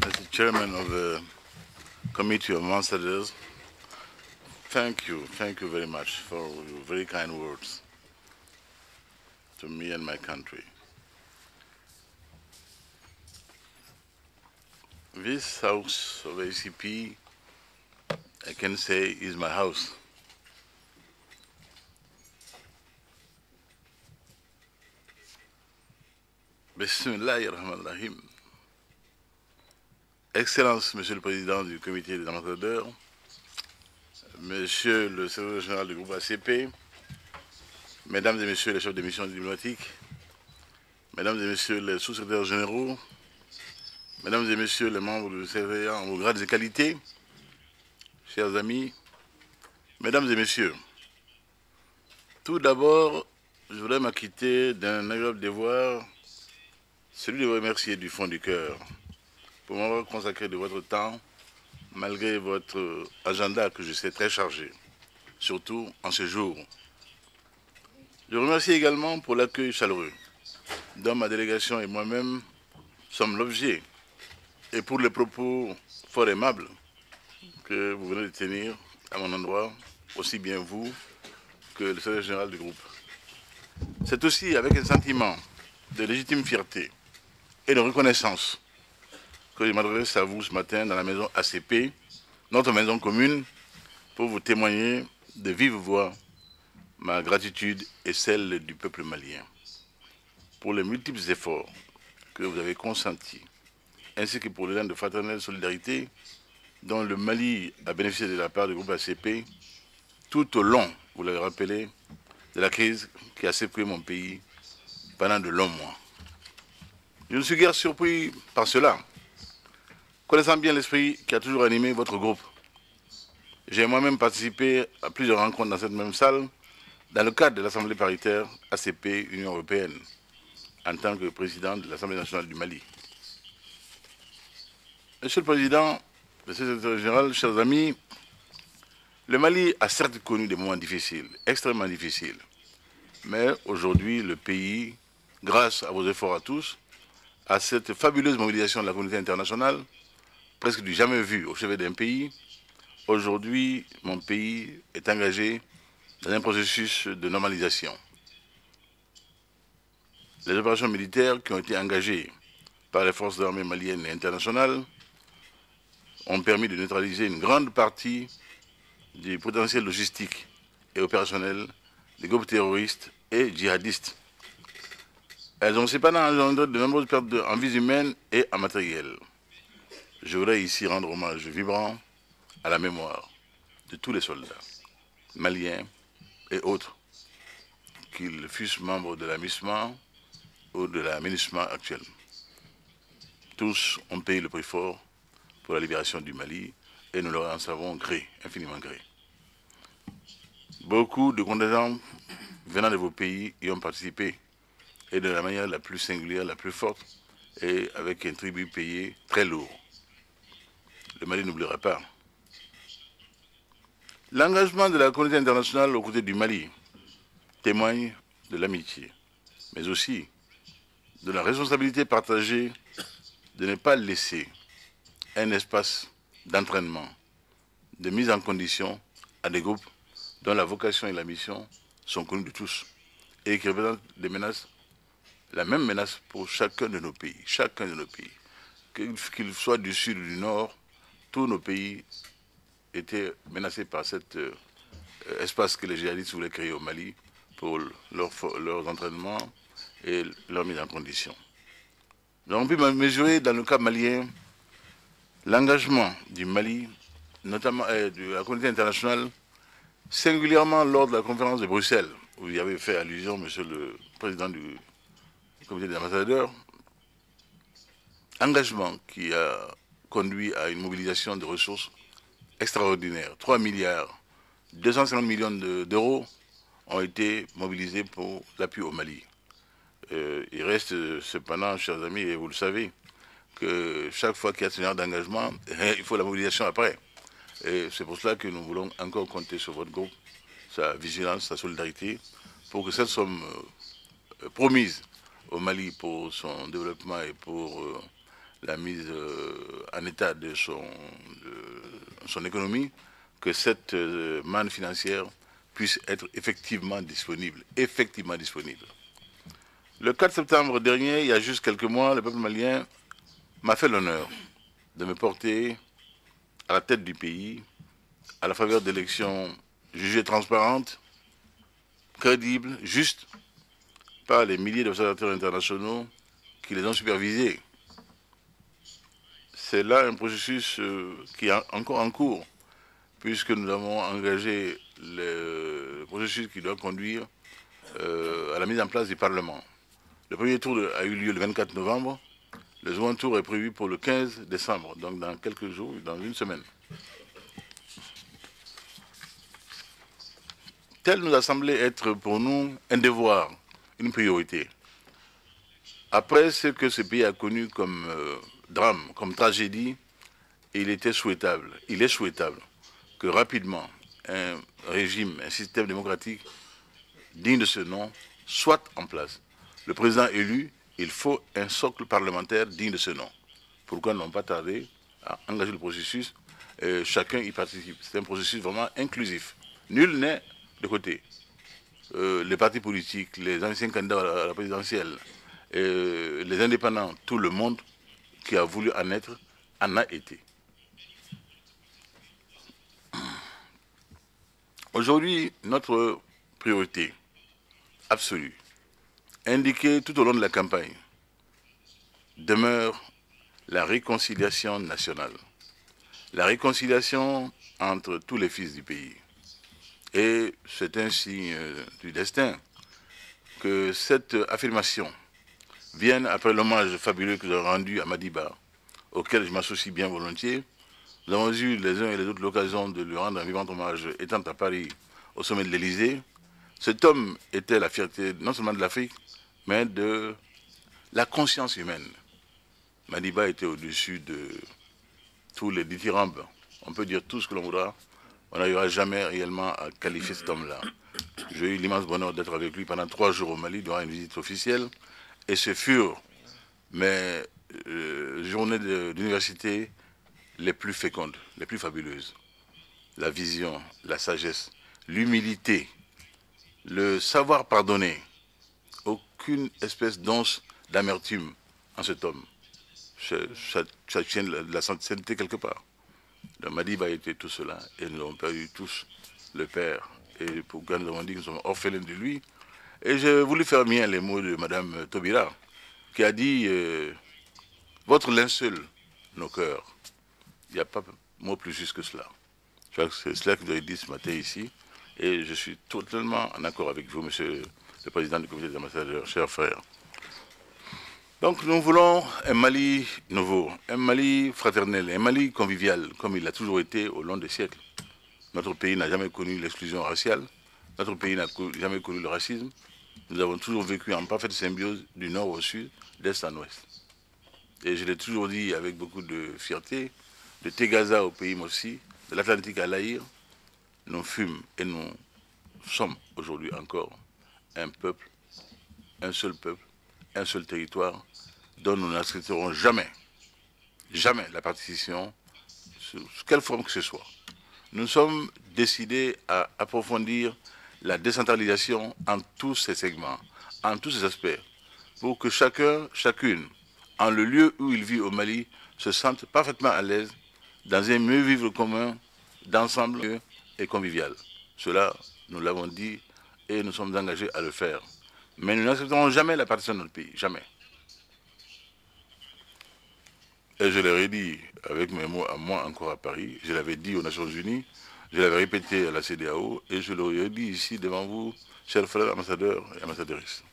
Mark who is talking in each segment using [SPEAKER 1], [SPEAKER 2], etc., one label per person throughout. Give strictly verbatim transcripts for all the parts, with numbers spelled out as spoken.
[SPEAKER 1] As the chairman of the Committee of Ambassadors, thank you, thank you very much for your very kind words to me and my country. This house of A C P, I can say, is my house. Bismillahirrahmanirrahim. Excellence, Monsieur le Président du Comité des ambassadeurs, Monsieur le Secrétaire général du groupe A C P, Mesdames et Messieurs les chefs de mission diplomatiques, Mesdames et Messieurs les sous-secrétaires généraux, Mesdames et Messieurs les membres du secrétariat en grades et qualités, chers amis, Mesdames et Messieurs, tout d'abord, je voudrais m'acquitter d'un agréable devoir, celui de vous remercier du fond du cœur pour m'avoir consacré de votre temps, malgré votre agenda que je sais très chargé, surtout en ce jour. Je vous remercie également pour l'accueil chaleureux dont ma délégation et moi-même sommes l'objet et pour les propos fort aimables que vous venez de tenir à mon endroit, aussi bien vous que le secrétaire général du groupe. C'est aussi avec un sentiment de légitime fierté et de reconnaissance que je m'adresse à vous ce matin dans la maison A C P, notre maison commune, pour vous témoigner de vive voix ma gratitude et celle du peuple malien pour les multiples efforts que vous avez consentis, ainsi que pour l'élan de fraternelle solidarité dont le Mali a bénéficié de la part du groupe A C P tout au long, vous l'avez rappelé, de la crise qui a secoué mon pays pendant de longs mois. Je ne suis guère surpris par cela, connaissant bien l'esprit qui a toujours animé votre groupe. J'ai moi-même participé à plusieurs rencontres dans cette même salle dans le cadre de l'Assemblée paritaire A C P Union européenne en tant que président de l'Assemblée nationale du Mali. Monsieur le Président, Monsieur le Secrétaire général, chers amis, le Mali a certes connu des moments difficiles, extrêmement difficiles, mais aujourd'hui le pays, grâce à vos efforts à tous, à cette fabuleuse mobilisation de la communauté internationale, presque du jamais vu au chevet d'un pays, aujourd'hui, mon pays est engagé dans un processus de normalisation. Les opérations militaires qui ont été engagées par les forces armées maliennes et internationales ont permis de neutraliser une grande partie du potentiel logistique et opérationnel des groupes terroristes et djihadistes. Elles ont cependant engendré de nombreuses pertes en vies humaines et en matériel. Je voudrais ici rendre hommage vibrant à la mémoire de tous les soldats, maliens et autres, qu'ils fussent membres de la MISMA ou de la MINUSMA actuelle. Tous ont payé le prix fort pour la libération du Mali et nous leur en savons gré, infiniment gré. Beaucoup de contingents venant de vos pays y ont participé et de la manière la plus singulière, la plus forte et avec un tribut payé très lourd. Le Mali n'oubliera pas. L'engagement de la communauté internationale aux côtés du Mali témoigne de l'amitié, mais aussi de la responsabilité partagée de ne pas laisser un espace d'entraînement, de mise en condition à des groupes dont la vocation et la mission sont connues de tous et qui représentent des menaces, la même menace pour chacun de nos pays, chacun de nos pays. Qu'ils soient du sud ou du nord, tous nos pays étaient menacés par cet euh, espace que les djihadistes voulaient créer au Mali pour leur, leurs entraînements et leur mise en condition. Nous avons pu mesurer dans le cas malien l'engagement du Mali, notamment euh, de la communauté internationale, singulièrement lors de la conférence de Bruxelles, où il y avait fait allusion, Monsieur le Président du Comité des ambassadeurs, engagement qui a conduit à une mobilisation de ressources extraordinaires. trois milliards, deux cent cinquante millions d'euros ont été mobilisés pour l'appui au Mali. Euh, il reste cependant, chers amis, et vous le savez, que chaque fois qu'il y a ce genre d'engagement, il faut la mobilisation après. Et c'est pour cela que nous voulons encore compter sur votre groupe, sa vigilance, sa solidarité, pour que cette somme euh, promise au Mali pour son développement et pour euh, la mise euh, en état de son, de son économie, que cette euh, manne financière puisse être effectivement disponible. Effectivement disponible. Le quatre septembre dernier, il y a juste quelques mois, le peuple malien m'a fait l'honneur de me porter à la tête du pays, à la faveur d'élections jugées transparentes, crédibles, justes, par les milliers d'observateurs internationaux qui les ont supervisés. C'est là un processus euh, qui est encore en cours, puisque nous avons engagé le processus qui doit conduire euh, à la mise en place du Parlement. Le premier tour a eu lieu le vingt-quatre novembre, le second tour est prévu pour le quinze décembre, donc dans quelques jours, dans une semaine. Tel nous a semblé être pour nous un devoir, une priorité. Après ce que ce pays a connu comme euh, drame, comme tragédie, il était souhaitable, il est souhaitable que rapidement un régime, un système démocratique digne de ce nom soit en place. Le président élu, il faut un socle parlementaire digne de ce nom. Pourquoi n'ont pas tardé à engager le processus? euh, Chacun y participe. C'est un processus vraiment inclusif. Nul n'est de côté. Euh, les partis politiques, les anciens candidats à la présidentielle, euh, les indépendants, tout le monde qui a voulu en être, en a été. Aujourd'hui, notre priorité absolue, indiquée tout au long de la campagne, demeure la réconciliation nationale. La réconciliation entre tous les fils du pays. Et c'est un signe du destin que cette affirmation vienne après l'hommage fabuleux que j'ai rendu à Madiba, auquel je m'associe bien volontiers. Nous avons eu les uns et les autres l'occasion de lui rendre un vivant hommage étant à Paris au sommet de l'Élysée. Cet homme était la fierté non seulement de l'Afrique, mais de la conscience humaine. Madiba était au-dessus de tous les dithyrambes. On peut dire tout ce que l'on voudra. On n'arrivera jamais réellement à qualifier cet homme-là. J'ai eu l'immense bonheur d'être avec lui pendant trois jours au Mali durant une visite officielle. Et ce furent mes euh, journées d'université les plus fécondes, les plus fabuleuses. La vision, la sagesse, l'humilité, le savoir pardonner. Aucune espèce d'once d'amertume en cet homme. Ça, ça, ça tient de la sainteté quelque part. Le Madiba était tout cela et nous avons perdu tous le père. Et pourquoi nous avons dit que nous sommes orphelins de lui. Et j'ai voulu faire mien les mots de Madame Taubira, qui a dit euh, « Votre linceul, nos cœurs ». Il n'y a pas de mot plus juste que cela. C'est cela que vous avez dit ce matin ici. Et je suis totalement en accord avec vous, Monsieur le Président du Comité des ambassadeurs, chers frères. Donc nous voulons un Mali nouveau, un Mali fraternel, un Mali convivial, comme il a toujours été au long des siècles. Notre pays n'a jamais connu l'exclusion raciale, notre pays n'a jamais connu le racisme. Nous avons toujours vécu en parfaite symbiose du nord au sud, d'est en ouest. Et je l'ai toujours dit avec beaucoup de fierté, de Tegaza au pays Mossi, de l'Atlantique à l'Aïr, nous fûmes et nous sommes aujourd'hui encore un peuple, un seul peuple, un seul territoire, dont nous n'accepterons jamais, jamais la partition, sous quelle forme que ce soit. Nous sommes décidés à approfondir la décentralisation en tous ses segments, en tous ses aspects, pour que chacun, chacune, en le lieu où il vit au Mali, se sente parfaitement à l'aise dans un mieux vivre commun, d'ensemble et convivial. Cela, nous l'avons dit et nous sommes engagés à le faire. Mais nous n'accepterons jamais la partition de notre pays, jamais. Et je l'ai redit avec mes mots à moi encore à Paris, je l'avais dit aux Nations Unies, je l'avais répété à la C E D E A O et je l'aurais dit ici devant vous, chers frères ambassadeurs et ambassadrices.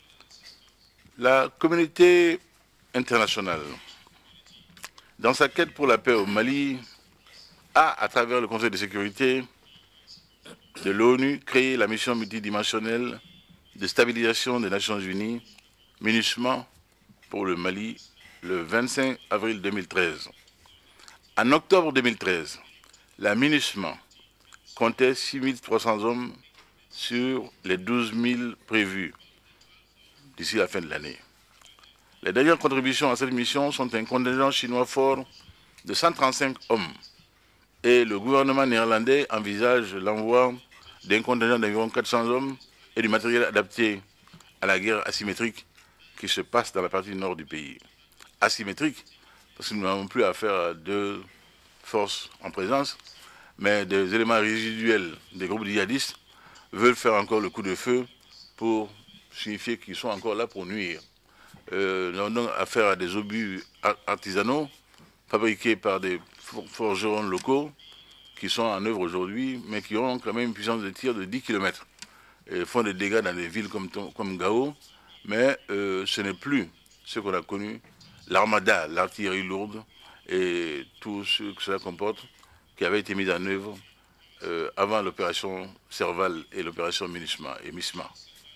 [SPEAKER 1] La communauté internationale, dans sa quête pour la paix au Mali, a, à travers le Conseil de sécurité de l'ONU, créé la mission multidimensionnelle de stabilisation des Nations Unies, MINUSMA, pour le Mali, le vingt-cinq avril deux mille treize. En octobre deux mille treize, la MINUSMA comptait six mille trois cents hommes sur les douze mille prévus d'ici la fin de l'année. Les dernières contributions à cette mission sont un contingent chinois fort de cent trente-cinq hommes. Et le gouvernement néerlandais envisage l'envoi d'un contingent d'environ quatre cents hommes et du matériel adapté à la guerre asymétrique qui se passe dans la partie nord du pays. Asymétrique, parce que nous n'avons plus affaire à deux forces en présence, mais des éléments résiduels des groupes djihadistes veulent faire encore le coup de feu pour signifier qu'ils sont encore là pour nuire. Euh, nous avons donc affaire à des obus artisanaux fabriqués par des forgerons locaux qui sont en œuvre aujourd'hui, mais qui ont quand même une puissance de tir de dix kilomètres. Et font des dégâts dans des villes comme, comme Gao, mais euh, ce n'est plus ce qu'on a connu, l'armada, l'artillerie lourde et tout ce que cela comporte, qui avait été mis en œuvre euh, avant l'opération Serval et l'opération MISMA et MISMA.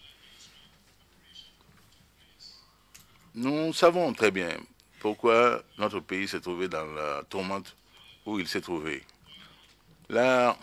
[SPEAKER 1] Nous savons très bien pourquoi notre pays s'est trouvé dans la tourmente où il s'est trouvé. La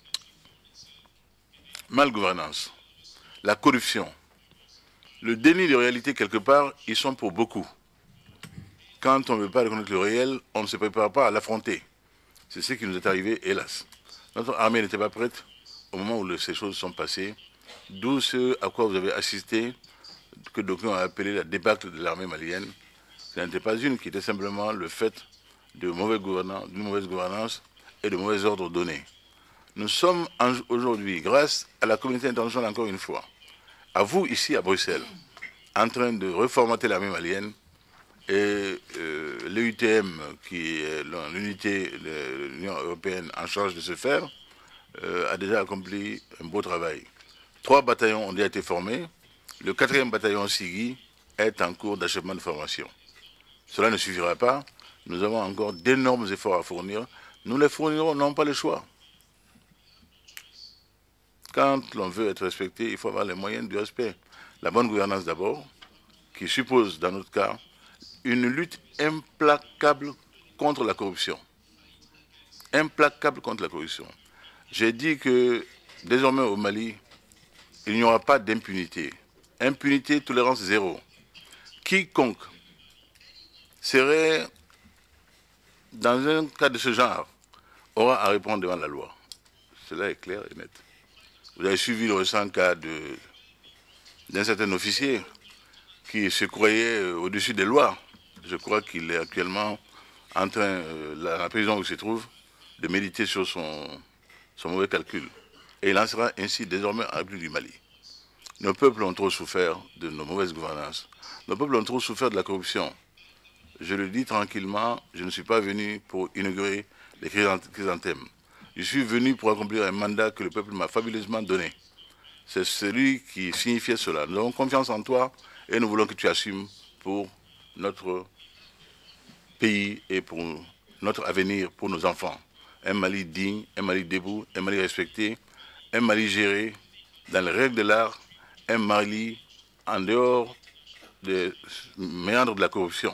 [SPEAKER 1] malgouvernance, la corruption, le déni de réalité quelque part, ils sont pour beaucoup. Quand on ne veut pas reconnaître le réel, on ne se prépare pas à l'affronter. C'est ce qui nous est arrivé, hélas. Notre armée n'était pas prête au moment où ces choses sont passées, d'où ce à quoi vous avez assisté, que d'aucuns ont appelé la débâcle de l'armée malienne. Ce n'était pas une qui était simplement le fait de mauvais gouvernance, d'une mauvaise gouvernance et de mauvais ordres donnés. Nous sommes aujourd'hui, grâce à la communauté internationale encore une fois, à vous ici à Bruxelles, en train de reformater l'armée malienne et euh, l'E U T M, qui est l'unité de l'Union européenne en charge de ce faire, euh, a déjà accompli un beau travail. Trois bataillons ont déjà été formés. Le quatrième bataillon Sigui est en cours d'achèvement de formation. Cela ne suffira pas. Nous avons encore d'énormes efforts à fournir. Nous les fournirons, n'avons pas le choix. Quand l'on veut être respecté, il faut avoir les moyens du respect. La bonne gouvernance d'abord, qui suppose, dans notre cas, une lutte implacable contre la corruption. Implacable contre la corruption. J'ai dit que, désormais au Mali, il n'y aura pas d'impunité. Impunité, tolérance zéro. Quiconque serait dans un cas de ce genre aura à répondre devant la loi. Cela est clair et net. Vous avez suivi le récent cas d'un certain officier qui se croyait au-dessus des lois. Je crois qu'il est actuellement en train, euh, la, la prison où il se trouve, de méditer sur son, son mauvais calcul. Et il en sera ainsi désormais en République du Mali. Nos peuples ont trop souffert de nos mauvaises gouvernances. Nos peuples ont trop souffert de la corruption. Je le dis tranquillement, je ne suis pas venu pour inaugurer les chrysanthèmes. Je suis venu pour accomplir un mandat que le peuple m'a fabuleusement donné. C'est celui qui signifiait cela. Nous avons confiance en toi et nous voulons que tu assumes pour notre pays et pour notre avenir, pour nos enfants. Un Mali digne, un Mali debout, un Mali respecté, un Mali géré dans les règles de l'art, un Mali en dehors des méandres de la corruption.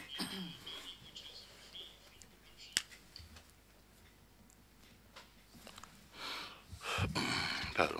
[SPEAKER 1] Pardon.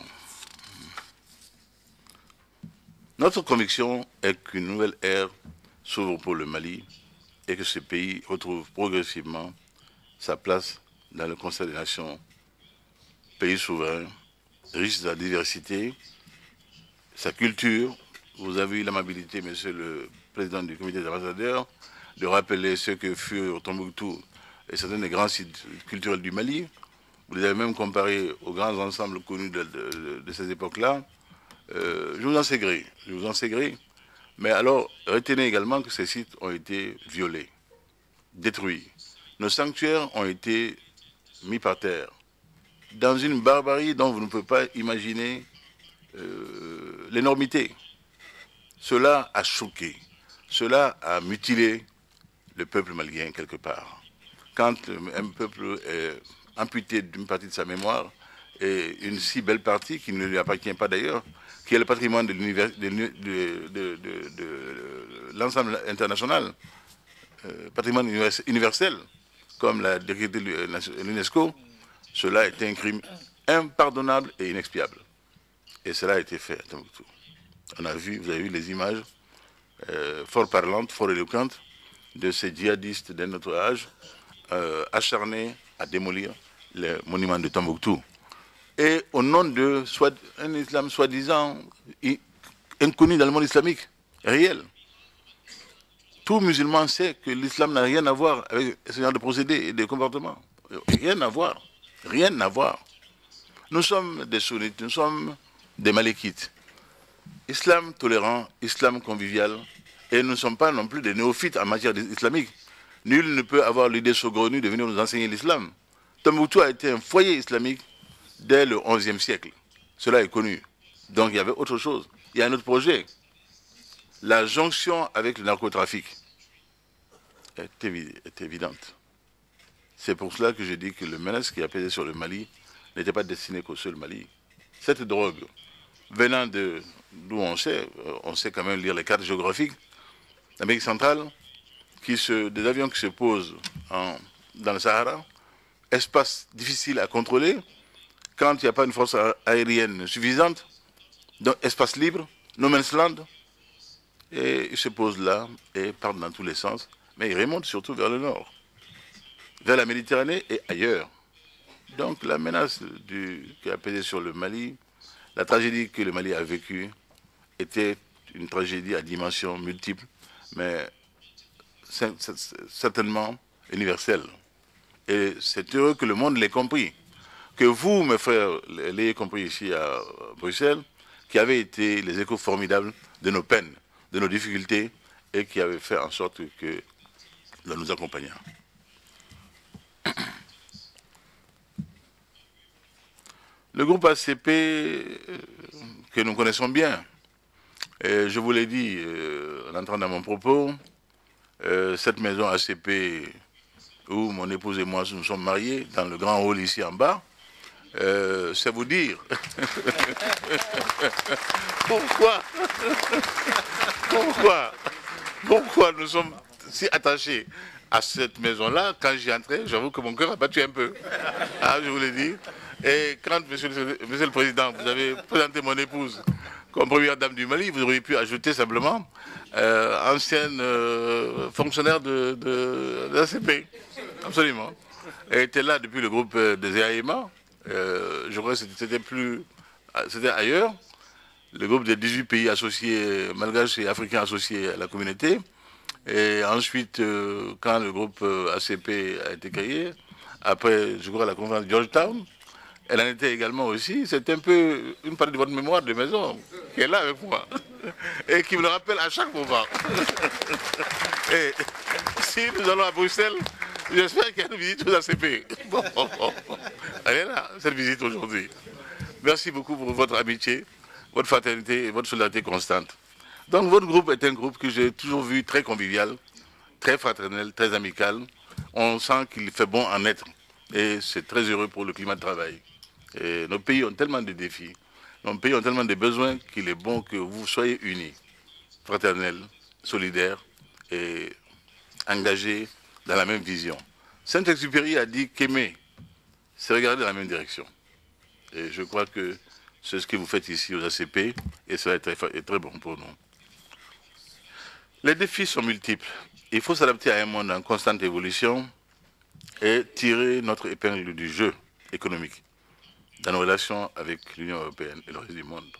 [SPEAKER 1] Notre conviction est qu'une nouvelle ère s'ouvre pour le Mali et que ce pays retrouve progressivement sa place dans le Conseil des Nations, pays souverain, riche de la diversité, sa culture. Vous avez eu l'amabilité, monsieur le président du comité des ambassadeurs, de rappeler ce que furent Tombouctou et certains des grands sites culturels du Mali. Vous les avez même comparés aux grands ensembles connus de, de, de ces époques-là. Euh, je vous en sais gré, je vous en sais gré. Mais alors, retenez également que ces sites ont été violés, détruits. Nos sanctuaires ont été mis par terre, dans une barbarie dont vous ne pouvez pas imaginer euh, l'énormité. Cela a choqué, cela a mutilé le peuple malien quelque part. Quand un peuple est amputé d'une partie de sa mémoire, et une si belle partie qui ne lui appartient pas d'ailleurs, qui est le patrimoine de l'ensemble international, euh, patrimoine universel, comme l'a décrété l'UNESCO, cela est un crime impardonnable et inexpiable. Et cela a été fait à Tombouctou. On a vu, vous avez vu les images euh, fort parlantes, fort éloquentes de ces djihadistes d'un autre âge, euh, acharné à démolir les monuments de Tombouctou. Et au nom de soit, un islam soi-disant inconnu dans le monde islamique, réel. Tout musulman sait que l'islam n'a rien à voir avec ce genre de procédés et de comportements. Rien à voir. Rien à voir. Nous sommes des sunnites, nous sommes des malékites. Islam tolérant, islam convivial, et nous ne sommes pas non plus des néophytes en matière islamique. Nul ne peut avoir l'idée saugrenue de venir nous enseigner l'islam. Tombouctou a été un foyer islamique dès le onzième siècle. Cela est connu. Donc il y avait autre chose. Il y a un autre projet. La jonction avec le narcotrafic est, évi est évidente. C'est pour cela que je dis que le menace qui a pesé sur le Mali n'était pas destiné qu'au seul Mali. Cette drogue, venant de d'où on sait, on sait quand même lire les cartes géographiques, l'Amérique centrale, qui se, des avions qui se posent en, dans le Sahara, espace difficile à contrôler, quand il n'y a pas une force aérienne suffisante, donc espace libre, no man's land, et ils se posent là et partent dans tous les sens, mais ils remontent surtout vers le nord, vers la Méditerranée et ailleurs. Donc la menace du, qui a pesé sur le Mali, la tragédie que le Mali a vécue, était une tragédie à dimension multiple, mais certainement universelle. Et c'est heureux que le monde l'ait compris. Que vous, mes frères, l'ayez compris ici à Bruxelles, qui avez été les échos formidables de nos peines, de nos difficultés, et qui avez fait en sorte que nous nous accompagnions. Le groupe A C P, que nous connaissons bien, et je vous l'ai dit euh, en entrant dans mon propos, euh, cette maison A C P où mon épouse et moi nous sommes mariés, dans le grand hall ici en bas, euh, c'est vous dire pourquoi, pourquoi, pourquoi nous sommes si attachés à cette maison-là. Quand j'y entrais, j'avoue que mon cœur a battu un peu. Ah, je vous l'ai dit. Et quand, monsieur le, monsieur le Président, vous avez présenté mon épouse comme première dame du Mali, vous auriez pu ajouter simplement euh, ancienne euh, fonctionnaire de, de, de l'A C P. Absolument. Elle était là depuis le groupe des E A E M A. Euh, je crois que c'était plus... C'était ailleurs. Le groupe des dix-huit pays associés, malgaches et africains associés à la communauté. Et ensuite, euh, quand le groupe A C P a été créé, après, je crois, la conférence de Georgetown, elle en était également aussi. C'est un peu une partie de votre mémoire de maison qui est là avec moi et qui me le rappelle à chaque moment. Et si nous allons à Bruxelles, j'espère qu'il y a une visite aux A C P. Bon, elle est là, cette visite aujourd'hui. Merci beaucoup pour votre amitié, votre fraternité et votre solidarité constante. Donc votre groupe est un groupe que j'ai toujours vu très convivial, très fraternel, très amical. On sent qu'il fait bon en être et c'est très heureux pour le climat de travail. Et nos pays ont tellement de défis, nos pays ont tellement de besoins qu'il est bon que vous soyez unis, fraternels, solidaires et engagés dans la même vision. Saint-Exupéry a dit qu'aimer, c'est regarder dans la même direction. Et je crois que c'est ce que vous faites ici aux A C P et cela est très, est très bon pour nous. Les défis sont multiples. Il faut s'adapter à un monde en constante évolution et tirer notre épingle du jeu économique dans nos relations avec l'Union européenne et le reste du monde.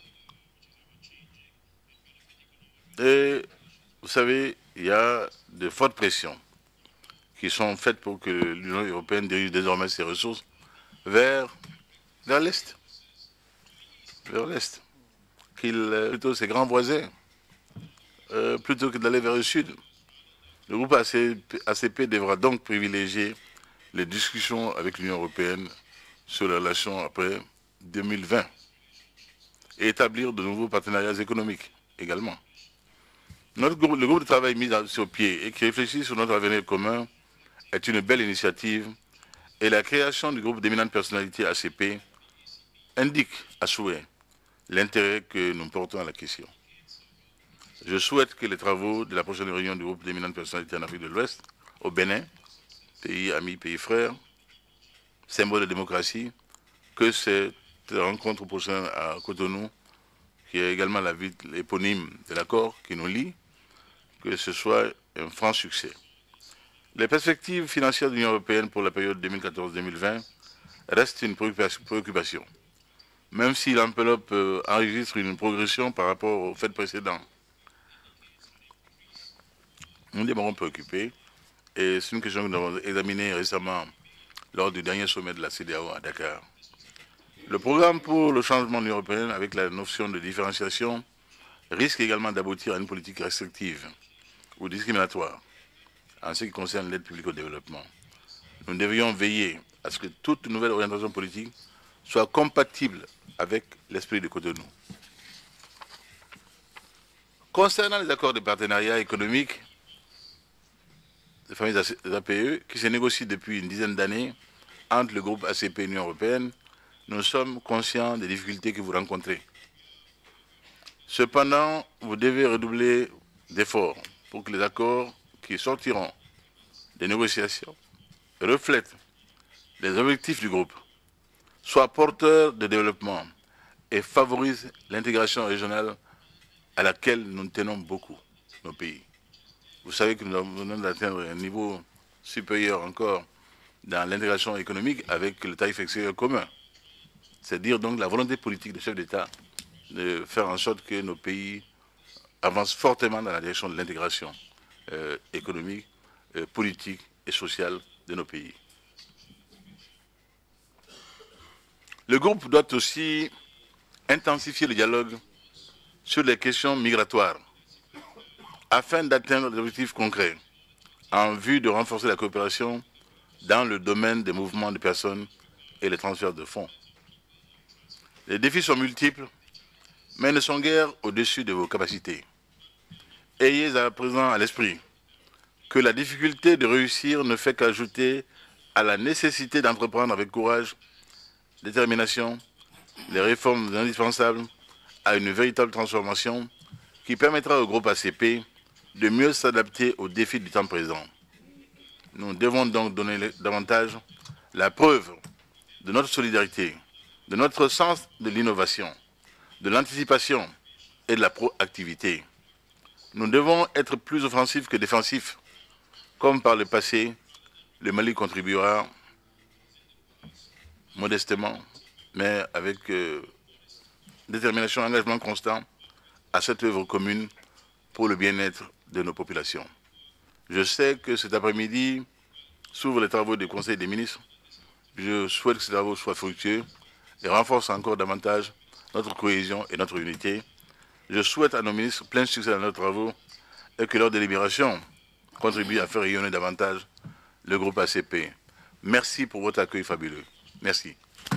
[SPEAKER 1] Et vous savez, il y a de fortes pressions qui sont faites pour que l'Union européenne dirige désormais ses ressources vers, vers l'Est. Vers l'Est. Qu'il, plutôt ses grands voisins, euh, plutôt que d'aller vers le Sud. Le groupe A C P devra donc privilégier les discussions avec l'Union européenne sur les relations après deux mille vingt et établir de nouveaux partenariats économiques également. Notre groupe, le groupe de travail mis sur pied et qui réfléchit sur notre avenir commun est une belle initiative et la création du groupe d'éminentes personnalités A C P indique à souhait l'intérêt que nous portons à la question. Je souhaite que les travaux de la prochaine réunion du groupe d'éminentes personnalités en Afrique de l'Ouest, au Bénin, pays ami, pays frère, symbole de démocratie, que cette rencontre prochaine à Cotonou, qui est également la ville éponyme de l'accord qui nous lie, que ce soit un franc succès. Les perspectives financières de l'Union européenne pour la période deux mille quatorze deux mille vingt restent une préoccupation, même si l'enveloppe euh, enregistre une progression par rapport aux faits précédents. Nous demeurons préoccupés et c'est une question que nous avons examinée récemment lors du dernier sommet de la C E D E A O à Dakar. Le programme pour le changement de l'Union européenne avec la notion de différenciation risque également d'aboutir à une politique restrictive ou discriminatoire en ce qui concerne l'aide publique au développement. Nous devrions veiller à ce que toute nouvelle orientation politique soit compatible avec l'esprit de Cotonou. Concernant les accords de partenariat économique des familles A P E qui se négocient depuis une dizaine d'années entre le groupe A C P et l'Union européenne, nous sommes conscients des difficultés que vous rencontrez. Cependant, vous devez redoubler d'efforts pour que les accords qui sortiront des négociations reflètent les objectifs du groupe, soient porteurs de développement et favorisent l'intégration régionale à laquelle nous tenons beaucoup, nos pays. Vous savez que nous venons d'atteindre un niveau supérieur encore dans l'intégration économique avec le tarif extérieur commun. C'est dire donc la volonté politique des chefs d'État de faire en sorte que nos pays avancent fortement dans la direction de l'intégration euh, économique, euh, politique et sociale de nos pays. Le groupe doit aussi intensifier le dialogue sur les questions migratoires afin d'atteindre des objectifs concrets en vue de renforcer la coopération dans le domaine des mouvements de personnes et les transferts de fonds. Les défis sont multiples, mais ne sont guère au-dessus de vos capacités. Ayez à présent à l'esprit que la difficulté de réussir ne fait qu'ajouter à la nécessité d'entreprendre avec courage, détermination, les réformes indispensables à une véritable transformation qui permettra au groupe A C P de mieux s'adapter aux défis du temps présent. Nous devons donc donner davantage la preuve de notre solidarité, de notre sens de l'innovation, de l'anticipation et de la proactivité. Nous devons être plus offensifs que défensifs. Comme par le passé, le Mali contribuera modestement, mais avec euh, détermination et engagement constant à cette œuvre commune pour le bien-être de nos populations. Je sais que cet après-midi s'ouvrent les travaux du Conseil des ministres. Je souhaite que ces travaux soient fructueux et renforcent encore davantage notre cohésion et notre unité. Je souhaite à nos ministres plein succès dans leurs travaux et que leur délibération contribue à faire rayonner davantage le groupe A C P. Merci pour votre accueil fabuleux. Merci.